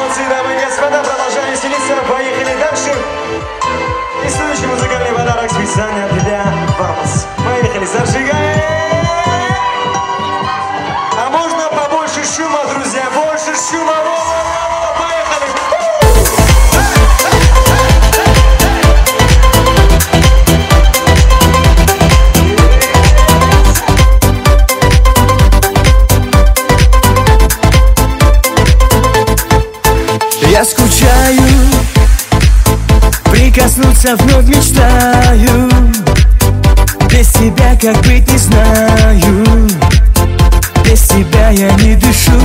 Молодцы, дамы и господа, продолжаем веселиться, поехали дальше. И следующий музыкальный подарок специально для вас. Поехали, зажигаем! А можно побольше шума, друзья, больше шума, поехали! Я скучаю, прикоснуться вновь мечтаю. Без тебя как быть не знаю, без тебя я не дышу.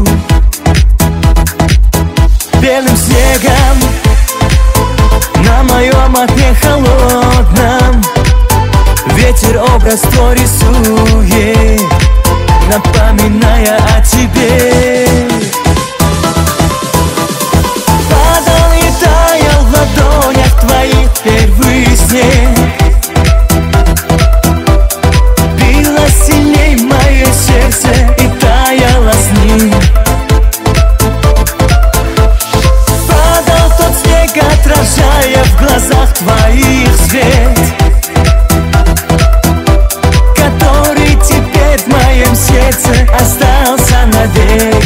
Белым снегом на моем окне холодном ветер образ твой рисует, напоминая о тебе. Падал и таял в ладонях твоих первый снег, било сильней мое сердце и таяло с ним. Падал тот снег, отражая в глазах твоих свет, который теперь в моем сердце остался навек.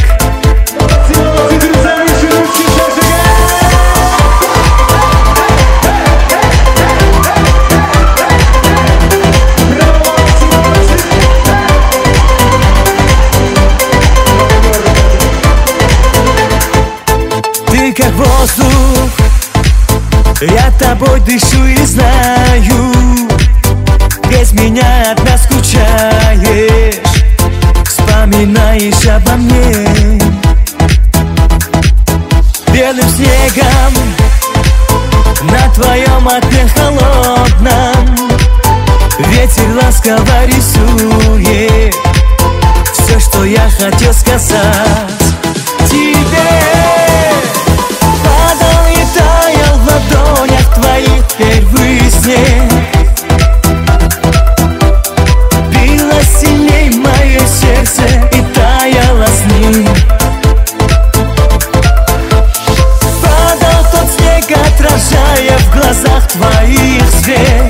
Ты как воздух, я тобой дышу и знаю, без меня одна скучаешь, вспоминаешь обо мне. Белым снегом на твоем окне холодном ветер ласково рисует все, что я хотел сказать тебе. Падал и таял в ладонях твоих первый снег, било сильней мое сердце и таяло с ним. Падал тот снег, отражая в глазах твоих свет,